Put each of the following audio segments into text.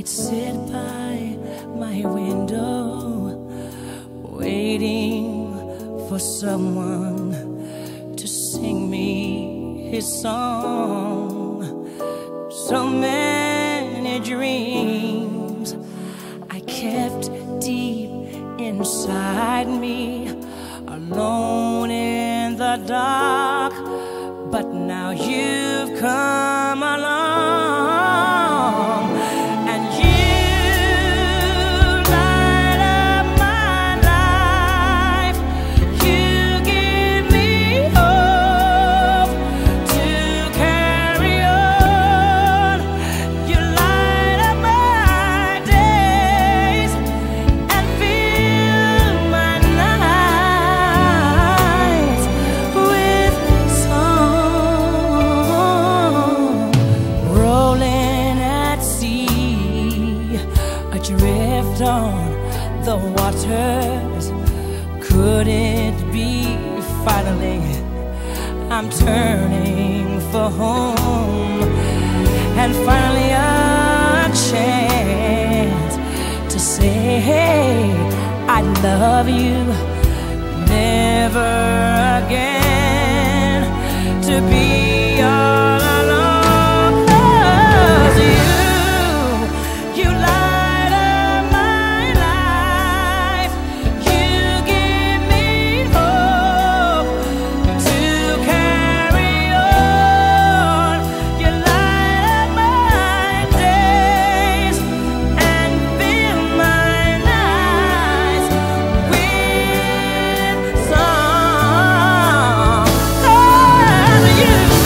sit by my window, waiting for someone to sing me his song. So many dreams I kept deep inside me, alone in the dark. But now you've come along, and you light up my life. You give me hope to carry on. You light up my days and fill my nights with song. Rolling at sea, adrift on the waters. Could it be finally I'm turning for home, and finally a chance to say, hey, I love you, never again to be all alone. 'Cause you light up my life. You give me hope to carry on. You light up my days and fill my nights with song. 'Cause you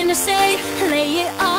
nothing to say, lay it all